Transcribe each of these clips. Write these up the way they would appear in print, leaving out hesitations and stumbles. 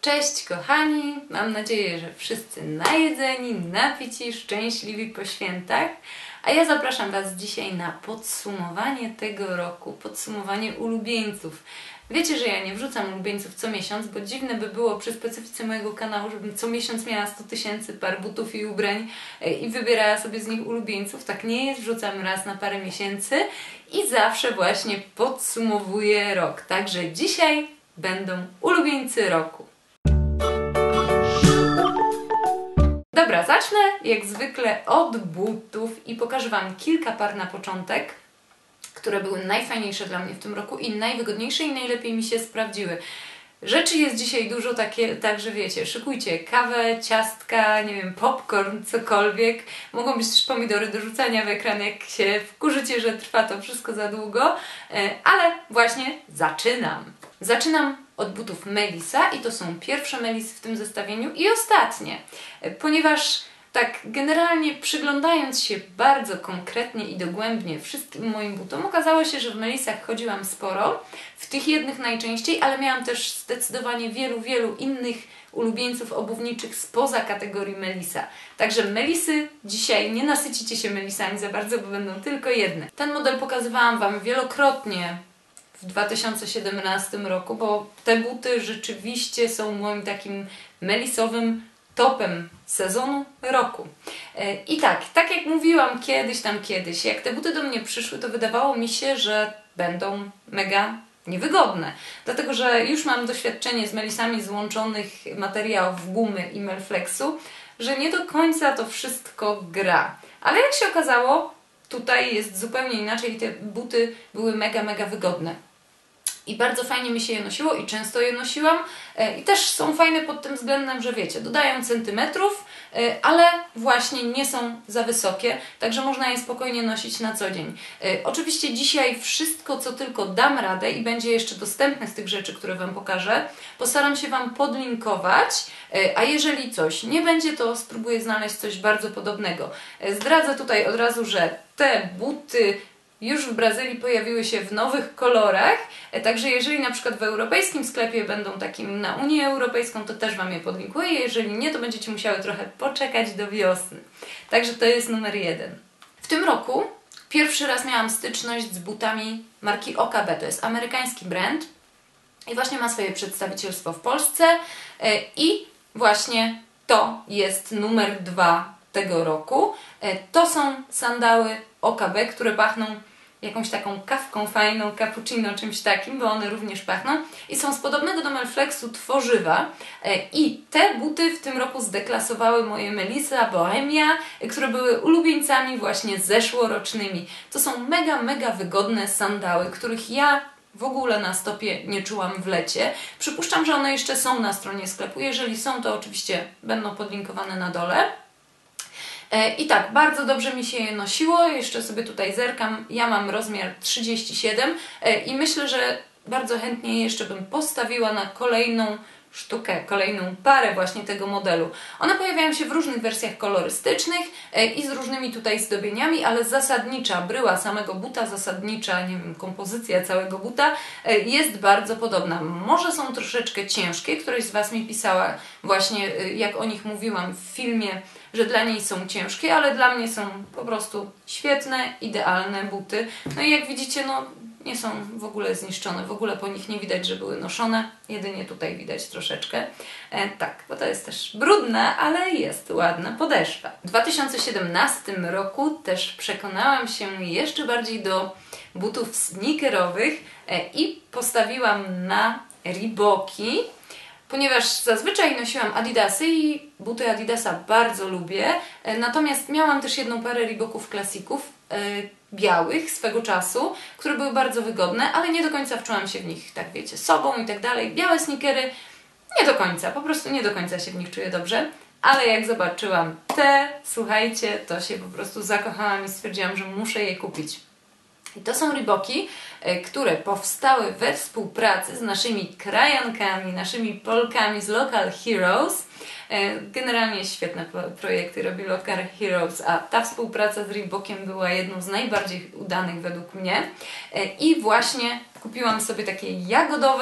Cześć kochani, mam nadzieję, że wszyscy najedzeni, napici, szczęśliwi po świętach. A ja zapraszam Was dzisiaj na podsumowanie tego roku, podsumowanie ulubieńców. Wiecie, że ja nie wrzucam ulubieńców co miesiąc, bo dziwne by było przy specyfice mojego kanału, żebym co miesiąc miała 100 000 par butów i ubrań i wybierała sobie z nich ulubieńców. Tak nie jest, wrzucam raz na parę miesięcy i zawsze właśnie podsumowuję rok. Także dzisiaj będą ulubieńcy roku. Dobra, zacznę jak zwykle od butów i pokażę Wam kilka par na początek, które były najfajniejsze dla mnie w tym roku i najwygodniejsze i najlepiej mi się sprawdziły. Rzeczy jest dzisiaj dużo, także wiecie, szykujcie kawę, ciastka, nie wiem, popcorn, cokolwiek. Mogą być też pomidory do rzucania w ekran, jak się wkurzycie, że trwa to wszystko za długo, ale właśnie Zaczynam od butów Melisa i to są pierwsze Melisy w tym zestawieniu i ostatnie, ponieważ tak generalnie przyglądając się bardzo konkretnie i dogłębnie wszystkim moim butom, okazało się, że w Melisach chodziłam sporo, w tych jednych najczęściej, ale miałam też zdecydowanie wielu innych ulubieńców obuwniczych spoza kategorii Melisa. Także Melisy dzisiaj nie nasycicie się Melisami za bardzo, bo będą tylko jedne. Ten model pokazywałam Wam wielokrotnie w 2017 roku, bo te buty rzeczywiście są moim takim melisowym topem sezonu roku. I tak jak mówiłam kiedyś, jak te buty do mnie przyszły, to wydawało mi się, że będą mega niewygodne. Dlatego, że już mam doświadczenie z melisami złączonych materiałów gumy i melflexu, że nie do końca to wszystko gra. Ale jak się okazało, tutaj jest zupełnie inaczej i te buty były mega wygodne. I bardzo fajnie mi się je nosiło i często je nosiłam i też są fajne pod tym względem, że wiecie, dodają centymetrów, ale właśnie nie są za wysokie, także można je spokojnie nosić na co dzień. Oczywiście dzisiaj wszystko, co tylko dam radę i będzie jeszcze dostępne z tych rzeczy, które Wam pokażę, postaram się Wam podlinkować, a jeżeli coś nie będzie, to spróbuję znaleźć coś bardzo podobnego. Zdradzę tutaj od razu, że te buty już w Brazylii pojawiły się w nowych kolorach, także jeżeli na przykład w europejskim sklepie będą takim na Unię Europejską, to też Wam je podlinkuję, jeżeli nie, to będziecie musiały trochę poczekać do wiosny. Także to jest numer 1. W tym roku pierwszy raz miałam styczność z butami marki OKB, to jest amerykański brand i właśnie ma swoje przedstawicielstwo w Polsce i właśnie to jest numer 2 tego roku. To są sandały OKB, które pachną jakąś taką kawką fajną, cappuccino, czymś takim, bo one również pachną i są z podobnego do Melflexu tworzywa i te buty w tym roku zdeklasowały moje Melisa Bohemia, które były ulubieńcami właśnie zeszłorocznymi. To są mega wygodne sandały, których ja w ogóle na stopie nie czułam w lecie. Przypuszczam, że one jeszcze są na stronie sklepu. Jeżeli są, to oczywiście będą podlinkowane na dole. I tak, bardzo dobrze mi się je nosiło, jeszcze sobie tutaj zerkam, ja mam rozmiar 37 i myślę, że bardzo chętnie jeszcze bym postawiła na kolejną sztukę, kolejną parę właśnie tego modelu. One pojawiają się w różnych wersjach kolorystycznych i z różnymi tutaj zdobieniami, ale zasadnicza bryła samego buta, zasadnicza, nie wiem, kompozycja całego buta jest bardzo podobna. Może są troszeczkę ciężkie, któraś z Was mi pisała właśnie, jak o nich mówiłam w filmie, że dla niej są ciężkie, ale dla mnie są po prostu świetne, idealne buty. No i jak widzicie, no nie są w ogóle zniszczone, w ogóle po nich nie widać, że były noszone, jedynie tutaj widać troszeczkę. Tak, bo to jest też brudna, ale jest ładna podeszwa. W 2017 roku też przekonałam się jeszcze bardziej do butów sneakerowych i postawiłam na Reeboki, ponieważ zazwyczaj nosiłam Adidasy i buty Adidasa bardzo lubię, natomiast miałam też jedną parę Reeboków klasików białych swego czasu, które były bardzo wygodne, ale nie do końca wczułam się w nich, tak wiecie, sobą i tak dalej. Białe sneakery nie do końca, po prostu nie do końca się w nich czuję dobrze, ale jak zobaczyłam te, słuchajcie, to się po prostu zakochałam i stwierdziłam, że muszę je kupić. I to są Reeboki, które powstały we współpracy z naszymi krajankami, naszymi Polkami z Local Heroes. Generalnie świetne projekty robi Local Heroes, a ta współpraca z Reebokiem była jedną z najbardziej udanych według mnie. I właśnie kupiłam sobie takie jagodowe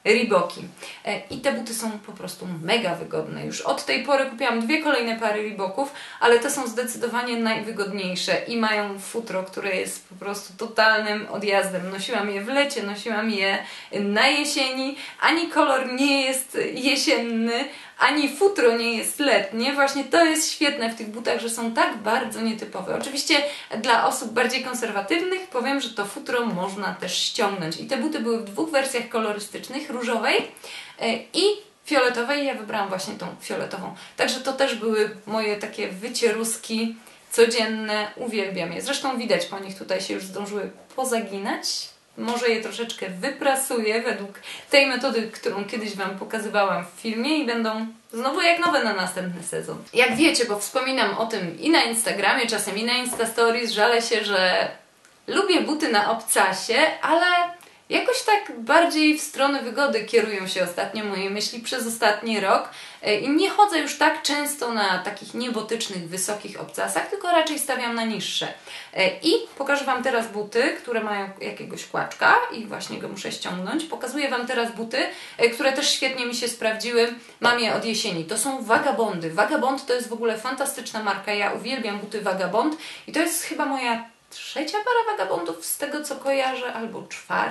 Reeboki. I te buty są po prostu mega wygodne. Już od tej pory kupiłam 2 kolejne pary Reeboków, ale te są zdecydowanie najwygodniejsze i mają futro, które jest po prostu totalnym odjazdem. Nosiłam je w lecie, nosiłam je na jesieni. Ani kolor nie jest jesienny, ani futro nie jest letnie. Właśnie to jest świetne w tych butach, że są tak bardzo nietypowe. Oczywiście dla osób bardziej konserwatywnych powiem, że to futro można też ściągnąć. I te buty były w 2 wersjach kolorystycznych, różowej i fioletowej. Ja wybrałam właśnie tą fioletową. Także to też były moje takie wycieruski codzienne. Uwielbiam je. Zresztą widać po nich, tutaj się już zdążyły pozaginać. Może je troszeczkę wyprasuję według tej metody, którą kiedyś Wam pokazywałam w filmie i będą znowu jak nowe na następny sezon. Jak wiecie, bo wspominam o tym i na Instagramie, czasem i na Insta Stories, żalę się, że lubię buty na obcasie, ale jakoś tak bardziej w stronę wygody kierują się ostatnio moje myśli przez ostatni rok i nie chodzę już tak często na takich niebotycznych, wysokich obcasach, tylko raczej stawiam na niższe. I pokażę Wam teraz buty, które mają jakiegoś kłaczka i właśnie go muszę ściągnąć. Pokazuję Wam teraz buty, które też świetnie mi się sprawdziły. Mam je od jesieni. To są Vagabondy. Vagabond to jest w ogóle fantastyczna marka. Ja uwielbiam buty Vagabond i to jest chyba moja 3. para Vagabondów z tego co kojarzę, albo 4.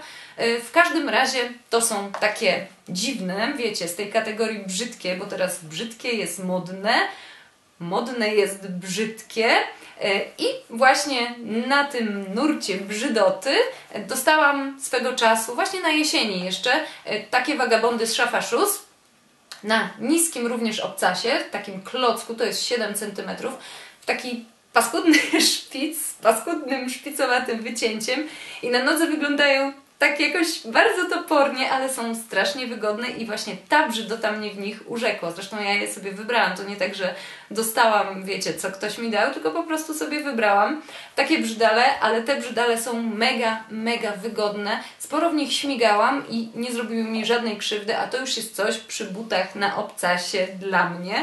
W każdym razie to są takie dziwne, wiecie, z tej kategorii brzydkie, bo teraz brzydkie jest modne, modne jest brzydkie i właśnie na tym nurcie brzydoty dostałam swego czasu, właśnie na jesieni jeszcze, takie Vagabondy z Szafa Shoes na niskim również obcasie, w takim klocku, to jest 7 cm, w taki paskudny szpic z paskudnym szpicowatym wycięciem i na nodze wyglądają tak jakoś bardzo topornie, ale są strasznie wygodne i właśnie ta brzydota mnie w nich urzekła. Zresztą ja je sobie wybrałam, to nie tak, że dostałam, wiecie, co ktoś mi dał, tylko po prostu sobie wybrałam takie brzydale, ale te brzydale są mega, mega wygodne. Sporo w nich śmigałam i nie zrobiły mi żadnej krzywdy, a to już jest coś przy butach na obcasie dla mnie,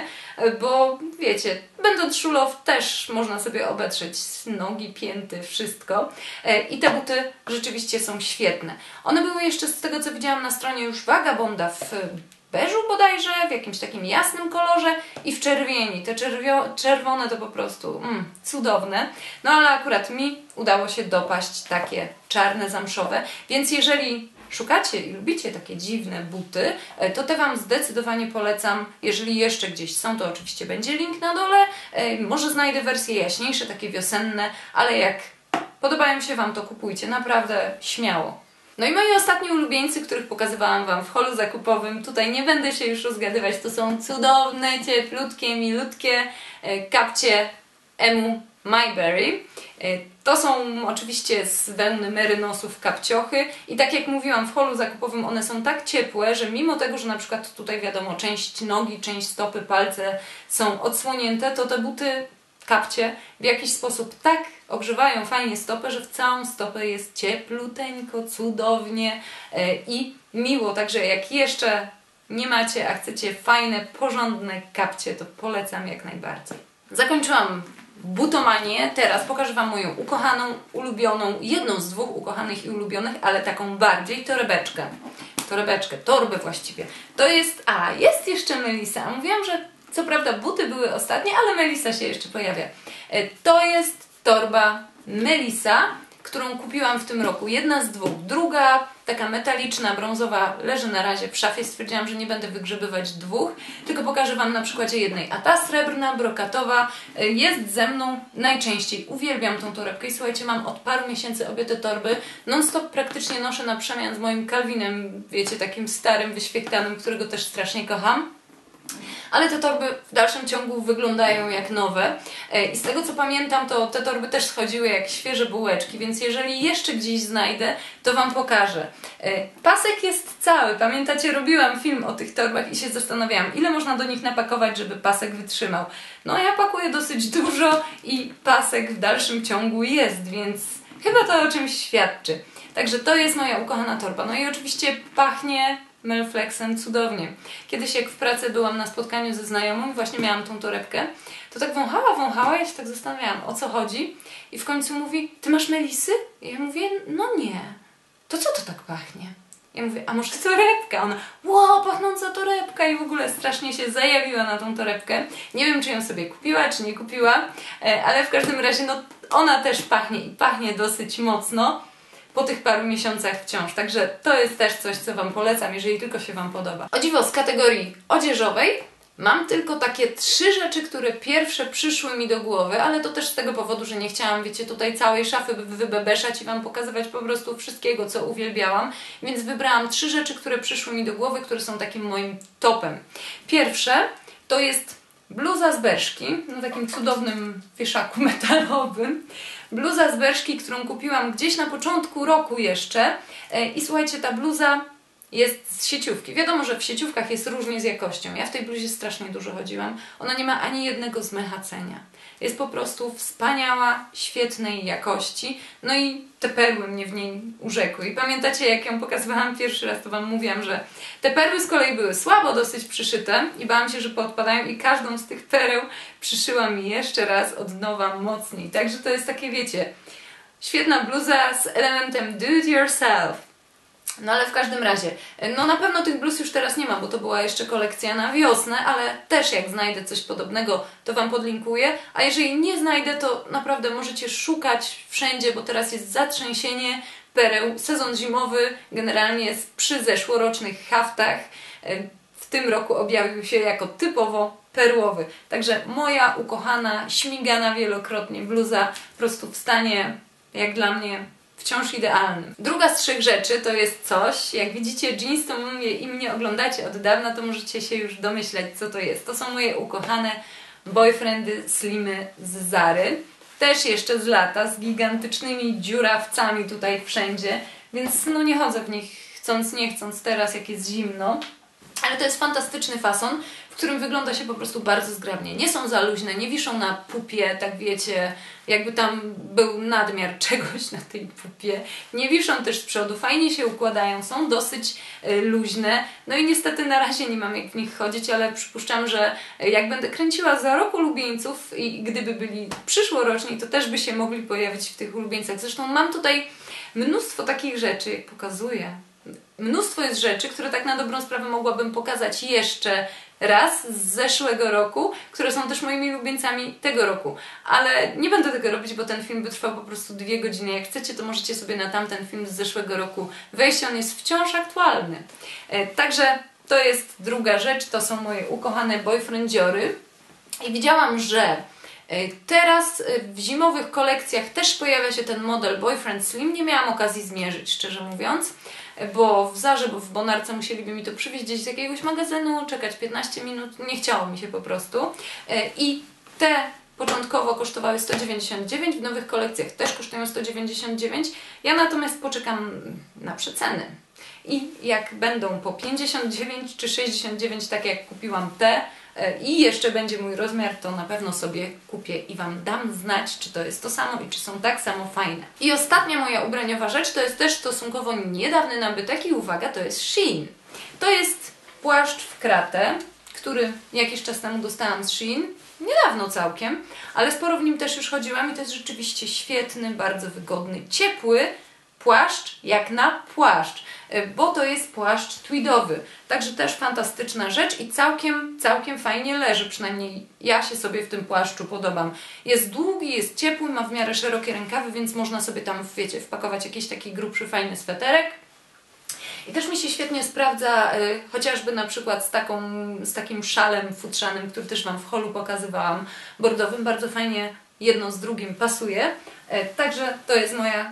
bo wiecie, będąc szulow też można sobie obetrzeć nogi, pięty, wszystko i te buty rzeczywiście są świetne. One były jeszcze z tego co widziałam na stronie już Vagabonda w beżu bodajże, w jakimś takim jasnym kolorze i w czerwieni. Te czerwone to po prostu cudowne. No ale akurat mi udało się dopaść takie czarne, zamszowe, więc jeżeli szukacie i lubicie takie dziwne buty, to te Wam zdecydowanie polecam. Jeżeli jeszcze gdzieś są, to oczywiście będzie link na dole. Może znajdę wersje jaśniejsze, takie wiosenne, ale jak podobają się Wam, to kupujcie. Naprawdę śmiało. No i moi ostatni ulubieńcy, których pokazywałam Wam w holu zakupowym, tutaj nie będę się już rozgadywać, to są cudowne, cieplutkie, milutkie kapcie Emu Mayberry. To są oczywiście z wełny merynosów kapciochy i tak jak mówiłam, w holu zakupowym one są tak ciepłe, że mimo tego, że na przykład tutaj wiadomo, część nogi, część stopy, palce są odsłonięte, to te buty kapcie w jakiś sposób tak ogrzewają fajnie stopę, że w całą stopę jest ciepluteńko, cudownie i miło. Także jak jeszcze nie macie, a chcecie fajne, porządne kapcie, to polecam jak najbardziej. Zakończyłam butomanię. Teraz pokażę Wam moją ukochaną, ulubioną, jedną z 2 ukochanych i ulubionych, ale taką bardziej torebeczkę. Torbę właściwie. To jest, jest jeszcze Melisa. Mówiłam, że co prawda buty były ostatnie, ale Melisa się jeszcze pojawia. To jest torba Melisa, którą kupiłam w tym roku. Jedna z 2. Druga, taka metaliczna, brązowa, leży na razie w szafie. Stwierdziłam, że nie będę wygrzebywać 2, tylko pokażę Wam na przykładzie jednej. A ta srebrna, brokatowa jest ze mną najczęściej. Uwielbiam tą torebkę i słuchajcie, mam od paru miesięcy obie te torby. Non-stop praktycznie noszę na przemian z moim Calvinem, wiecie, takim starym, wyświechtanym, którego też strasznie kocham. Ale te torby w dalszym ciągu wyglądają jak nowe i z tego co pamiętam, to te torby też schodziły jak świeże bułeczki, więc jeżeli jeszcze gdzieś znajdę, to Wam pokażę. Pasek jest cały, pamiętacie, robiłam film o tych torbach i się zastanawiałam, ile można do nich napakować, żeby pasek wytrzymał. No ja pakuję dosyć dużo i pasek w dalszym ciągu jest, więc chyba to o czymś świadczy. Także to jest moja ukochana torba. No i oczywiście pachnie Melflexem cudownie. Kiedyś jak w pracy byłam na spotkaniu ze znajomą i właśnie miałam tą torebkę, to tak wąchała, ja się tak zastanawiałam, o co chodzi i w końcu mówi, ty masz Melisy? I ja mówię, no nie. To co to tak pachnie? Ja mówię, a może torebka? Ona, wow, pachnąca torebka i w ogóle strasznie się zajawiła na tą torebkę. Nie wiem, czy ją sobie kupiła, czy nie kupiła, ale w każdym razie no, ona też pachnie i pachnie dosyć mocno po tych paru miesiącach wciąż. Także to jest też coś, co Wam polecam, jeżeli tylko się Wam podoba. O dziwo, z kategorii odzieżowej mam tylko takie 3 rzeczy, które pierwsze przyszły mi do głowy, ale to też z tego powodu, że nie chciałam, wiecie, tutaj całej szafy wybebeszać i Wam pokazywać po prostu wszystkiego, co uwielbiałam, więc wybrałam 3 rzeczy, które przyszły mi do głowy, które są takim moim topem. Pierwsze to jest bluza z Berszki, na takim cudownym wieszaku metalowym. Bluza z Berszki, którą kupiłam gdzieś na początku roku jeszcze i słuchajcie, ta bluza jest z sieciówki. Wiadomo, że w sieciówkach jest różnie z jakością. Ja w tej bluzie strasznie dużo chodziłam. Ona nie ma ani jednego zmechacenia. Jest po prostu wspaniała, świetnej jakości. No i te perły mnie w niej urzekły. I pamiętacie, jak ją pokazywałam pierwszy raz, to Wam mówiłam, że te perły z kolei były słabo dosyć przyszyte i bałam się, że poodpadają i każdą z tych pereł przyszyłam jeszcze raz od nowa mocniej. Także to jest takie, wiecie, świetna bluza z elementem do it yourself. No ale w każdym razie, no na pewno tych bluz już teraz nie ma, bo to była jeszcze kolekcja na wiosnę, ale też jak znajdę coś podobnego, to Wam podlinkuję, a jeżeli nie znajdę, to naprawdę możecie szukać wszędzie, bo teraz jest zatrzęsienie pereł. Sezon zimowy generalnie jest przy zeszłorocznych haftach. W tym roku objawił się jako typowo perłowy. Także moja ukochana, śmigana wielokrotnie bluza po prostu w stanie, jak dla mnie, wciąż idealnym. Druga z 3 rzeczy to jest coś, jak widzicie, jeans to mówię i mnie oglądacie od dawna, to możecie się już domyślać, co to jest. To są moje ukochane boyfriendy slimy z Zary. Też jeszcze z lata, z gigantycznymi dziurawcami tutaj wszędzie, więc no nie chodzę w nich chcąc, nie chcąc teraz, jak jest zimno. Ale to jest fantastyczny fason, w którym wygląda się po prostu bardzo zgrabnie. Nie są za luźne, nie wiszą na pupie, tak wiecie, jakby tam był nadmiar czegoś na tej pupie. Nie wiszą też z przodu, fajnie się układają, są dosyć luźne. No i niestety na razie nie mam jak w nich chodzić, ale przypuszczam, że jak będę kręciła za rok ulubieńców i gdyby byli przyszłoroczni, to też by się mogli pojawić w tych ulubieńcach. Zresztą mam tutaj mnóstwo takich rzeczy, jak pokazuję. Mnóstwo jest rzeczy, które tak na dobrą sprawę mogłabym pokazać jeszcze raz z zeszłego roku, które są też moimi ulubieńcami tego roku. Ale nie będę tego robić, bo ten film by trwał po prostu 2 godziny. Jak chcecie, to możecie sobie na tamten film z zeszłego roku wejść. On jest wciąż aktualny. Także to jest druga rzecz. To są moje ukochane boyfriendziory. I widziałam, że teraz w zimowych kolekcjach też pojawia się ten model Boyfriend Slim. Nie miałam okazji zmierzyć, szczerze mówiąc, bo w Zarze, bo w Bonarce musieliby mi to przywieźć gdzieś z jakiegoś magazynu, czekać 15 minut, nie chciało mi się po prostu. I te początkowo kosztowały 199, w nowych kolekcjach też kosztują 199. Ja natomiast poczekam na przeceny. I jak będą po 59 czy 69, tak jak kupiłam te, i jeszcze będzie mój rozmiar, to na pewno sobie kupię i Wam dam znać, czy to jest to samo i czy są tak samo fajne. I ostatnia moja ubraniowa rzecz to jest też stosunkowo niedawny nabytek i uwaga, to jest Shein. To jest płaszcz w kratę, który jakiś czas temu dostałam z Shein, niedawno całkiem, ale sporo w nim też już chodziłam i to jest rzeczywiście świetny, bardzo wygodny, ciepły płaszcz jak na płaszcz, bo to jest płaszcz tweedowy. Także też fantastyczna rzecz i całkiem fajnie leży, przynajmniej ja się sobie w tym płaszczu podobam. Jest długi, jest ciepły, ma w miarę szerokie rękawy, więc można sobie tam, wiecie, wpakować jakiś taki grubszy, fajny sweterek. I też mi się świetnie sprawdza, chociażby na przykład z takim szalem futrzanym, który też Wam w holu pokazywałam, bordowym, bardzo fajnie jedno z drugim pasuje. Także to jest moja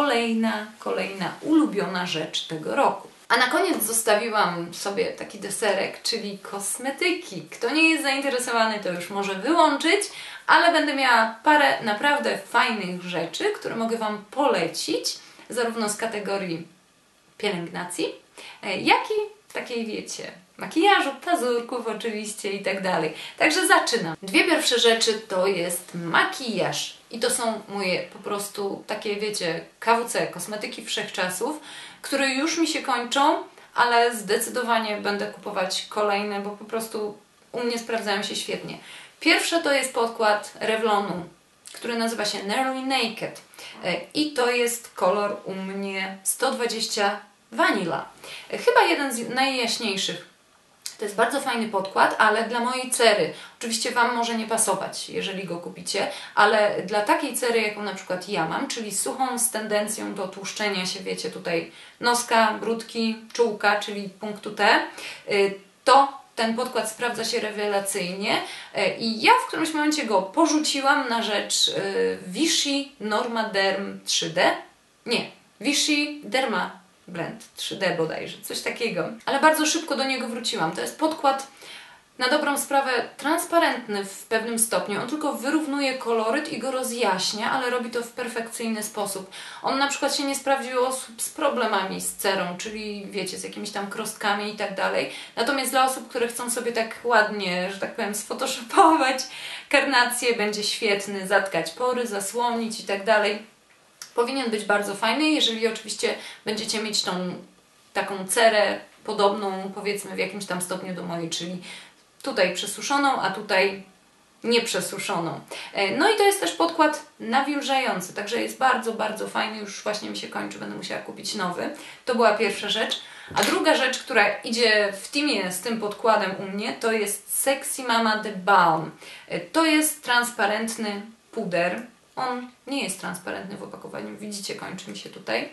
kolejna ulubiona rzecz tego roku. A na koniec zostawiłam sobie taki deserek, czyli kosmetyki. Kto nie jest zainteresowany, to już może wyłączyć, ale będę miała parę naprawdę fajnych rzeczy, które mogę Wam polecić, zarówno z kategorii pielęgnacji, jak i takiej, wiecie, makijażu, pazurków oczywiście i tak dalej. Także zaczynam. 2 pierwsze rzeczy to jest makijaż. I to są moje po prostu takie, wiecie, KWC, kosmetyki wszechczasów, które już mi się kończą, ale zdecydowanie będę kupować kolejne, bo po prostu u mnie sprawdzają się świetnie. Pierwsze to jest podkład Revlonu, który nazywa się Nearly Naked. I to jest kolor u mnie 120 Vanilla. Chyba jeden z najjaśniejszych. To jest bardzo fajny podkład, ale dla mojej cery. Oczywiście Wam może nie pasować, jeżeli go kupicie, ale dla takiej cery, jaką na przykład ja mam, czyli suchą, z tendencją do tłuszczenia się, wiecie, tutaj noska, brudki, czułka, czyli punktu T, to ten podkład sprawdza się rewelacyjnie i ja w którymś momencie go porzuciłam na rzecz Vichy Normaderm 3D. Nie, Vichy Derma Blend 3D bodajże, coś takiego. Ale bardzo szybko do niego wróciłam. To jest podkład na dobrą sprawę transparentny w pewnym stopniu. On tylko wyrównuje koloryt i go rozjaśnia, ale robi to w perfekcyjny sposób. On na przykład się nie sprawdził u osób z problemami z cerą, czyli wiecie, z jakimiś tam krostkami i tak dalej. Natomiast dla osób, które chcą sobie tak ładnie, że tak powiem, sfotoshopować karnację, będzie świetny, zatkać pory, zasłonić i tak dalej. Powinien być bardzo fajny, jeżeli oczywiście będziecie mieć tą taką cerę podobną, powiedzmy, w jakimś tam stopniu do mojej, czyli tutaj przesuszoną, a tutaj nieprzesuszoną. No i to jest też podkład nawilżający, także jest bardzo, bardzo fajny. Już właśnie mi się kończy, będę musiała kupić nowy. To była pierwsza rzecz. A druga rzecz, która idzie w teamie z tym podkładem u mnie, to jest Sexy Mama The Balm. To jest transparentny puder. On nie jest transparentny w opakowaniu, widzicie, kończy mi się tutaj.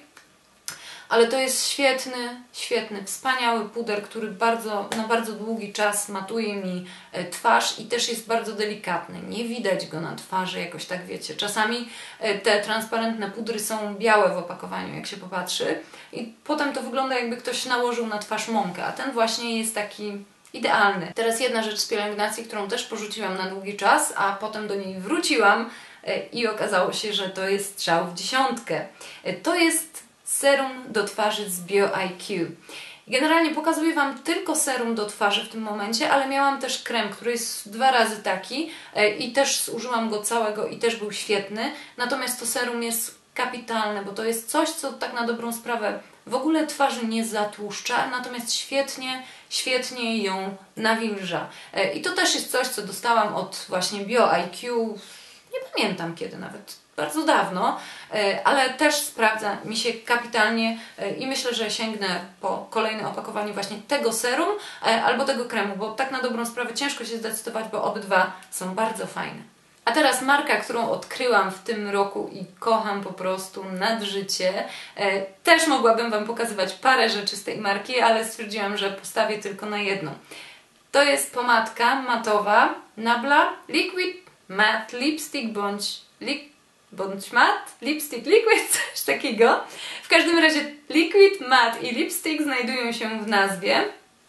Ale to jest świetny, wspaniały puder, który na bardzo długi czas matuje mi twarz i też jest bardzo delikatny. Nie widać go na twarzy jakoś tak, wiecie. Czasami te transparentne pudry są białe w opakowaniu, jak się popatrzy. I potem to wygląda, jakby ktoś nałożył na twarz mąkę, a ten właśnie jest taki idealny. Teraz jedna rzecz z pielęgnacji, którą też porzuciłam na długi czas, a potem do niej wróciłam i okazało się, że to jest strzał w dziesiątkę. To jest serum do twarzy z BioIQ. Generalnie pokazuję Wam tylko serum do twarzy w tym momencie, ale miałam też krem, który jest 2 razy taki i też zużyłam go całego i też był świetny. Natomiast to serum jest kapitalne, bo to jest coś, co tak na dobrą sprawę w ogóle twarzy nie zatłuszcza, natomiast świetnie ją nawilża. I to też jest coś, co dostałam od właśnie BioIQ, nie pamiętam kiedy nawet, bardzo dawno, ale też sprawdza mi się kapitalnie i myślę, że sięgnę po kolejne opakowanie właśnie tego serum albo tego kremu, bo tak na dobrą sprawę ciężko się zdecydować, bo obydwa są bardzo fajne. A teraz marka, którą odkryłam w tym roku i kocham po prostu nad życie. Też mogłabym Wam pokazywać parę rzeczy z tej marki, ale stwierdziłam, że postawię tylko na jedną. To jest pomadka matowa Nabla Liquid Matte Lipstick bądź matte, lipstick liquid, coś takiego. W każdym razie liquid, matte i lipstick znajdują się w nazwie.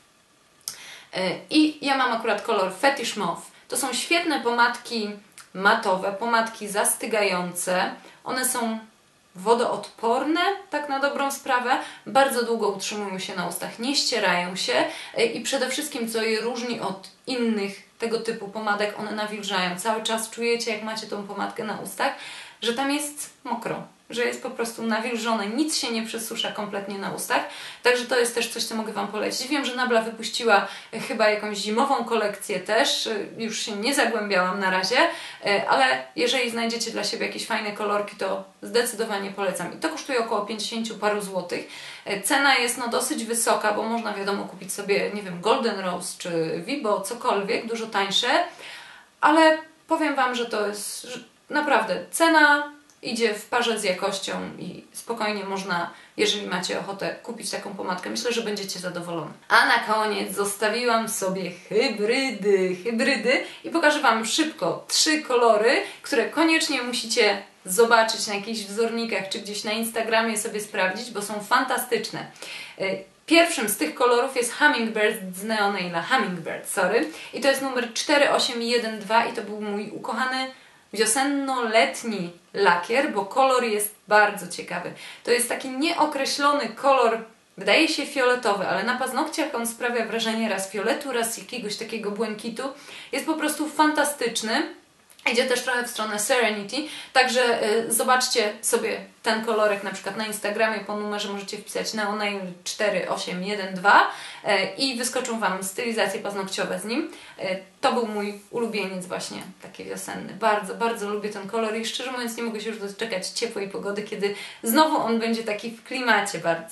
I ja mam akurat kolor Fetish Mauve. To są świetne pomadki matowe, pomadki zastygające. One są wodoodporne, tak na dobrą sprawę. Bardzo długo utrzymują się na ustach, nie ścierają się i przede wszystkim, co je różni od innych tego typu pomadek, one nawilżają. Cały czas czujecie, jak macie tą pomadkę na ustach, że tam jest mokro, że jest po prostu nawilżone, nic się nie przesusza kompletnie na ustach, także to jest też coś, co mogę Wam polecić. Wiem, że Nabla wypuściła chyba jakąś zimową kolekcję też, już się nie zagłębiałam na razie, ale jeżeli znajdziecie dla siebie jakieś fajne kolorki, to zdecydowanie polecam. I to kosztuje około 50 paru złotych. Cena jest no dosyć wysoka, bo można wiadomo kupić sobie, nie wiem, Golden Rose czy Vibo, cokolwiek, dużo tańsze, ale powiem Wam, że to jest naprawdę cena idzie w parze z jakością i spokojnie można, jeżeli macie ochotę, kupić taką pomadkę. Myślę, że będziecie zadowolone. A na koniec zostawiłam sobie hybrydy i pokażę Wam szybko 3 kolory, które koniecznie musicie zobaczyć na jakichś wzornikach czy gdzieś na Instagramie sobie sprawdzić, bo są fantastyczne. Pierwszym z tych kolorów jest Hummingbird z Neonaila. I to jest numer 4812 i to był mój ukochany wiosenno-letni lakier, bo kolor jest bardzo ciekawy. To jest taki nieokreślony kolor, wydaje się fioletowy, ale na paznokciach on sprawia wrażenie raz fioletu, raz jakiegoś takiego błękitu. Jest po prostu fantastyczny. Idzie też trochę w stronę Serenity, także zobaczcie sobie ten kolorek na przykład na Instagramie, po numerze możecie wpisać Neonail 4812 i wyskoczą Wam stylizacje paznokciowe z nim. To był mój ulubieniec właśnie, taki wiosenny. Bardzo, bardzo lubię ten kolor i szczerze mówiąc nie mogę się już doczekać ciepłej pogody, kiedy znowu on będzie taki w klimacie bardzo.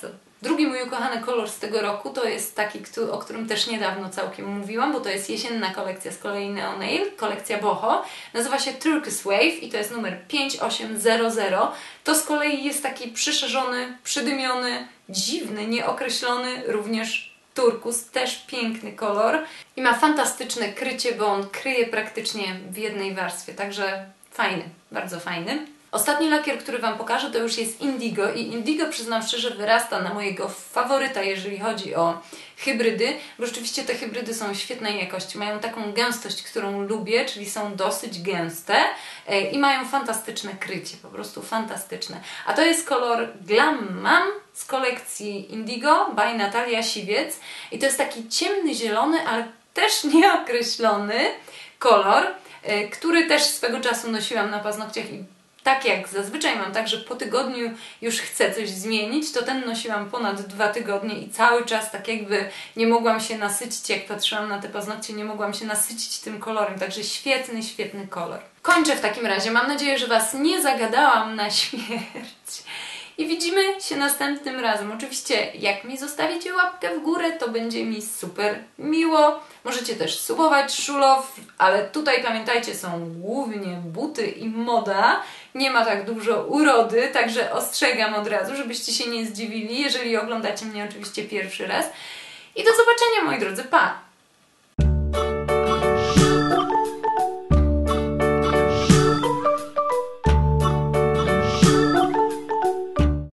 Drugi mój ukochany kolor z tego roku to jest taki, o którym też niedawno całkiem mówiłam, bo to jest jesienna kolekcja z kolei Neo Nail, kolekcja Boho. Nazywa się Turquoise Wave i to jest numer 5800. To z kolei jest taki przyszerzony, przydymiony, dziwny, nieokreślony, również turkus, też piękny kolor i ma fantastyczne krycie, bo on kryje praktycznie w jednej warstwie, także fajny, bardzo fajny. Ostatni lakier, który Wam pokażę, to już jest Indigo i Indigo, przyznam szczerze, wyrasta na mojego faworyta, jeżeli chodzi o hybrydy, bo rzeczywiście te hybrydy są świetnej jakości, mają taką gęstość, którą lubię, czyli są dosyć gęste i mają fantastyczne krycie, po prostu fantastyczne. A to jest kolor Glam Mam z kolekcji Indigo by Natalia Siwiec i to jest taki ciemny zielony, ale też nieokreślony kolor, który też swego czasu nosiłam na paznokciach i tak jak zazwyczaj mam tak, że po tygodniu już chcę coś zmienić, to ten nosiłam ponad 2 tygodnie i cały czas tak jakby nie mogłam się nasycić, jak patrzyłam na te paznokcie, nie mogłam się nasycić tym kolorem, także świetny, świetny kolor. Kończę w takim razie, mam nadzieję, że Was nie zagadałam na śmierć. I widzimy się następnym razem. Oczywiście, jak mi zostawicie łapkę w górę, to będzie mi super miło. Możecie też subować Szulow, ale tutaj pamiętajcie, są głównie buty i moda. Nie ma tak dużo urody, także ostrzegam od razu, żebyście się nie zdziwili, jeżeli oglądacie mnie oczywiście pierwszy raz. I do zobaczenia, moi drodzy, pa!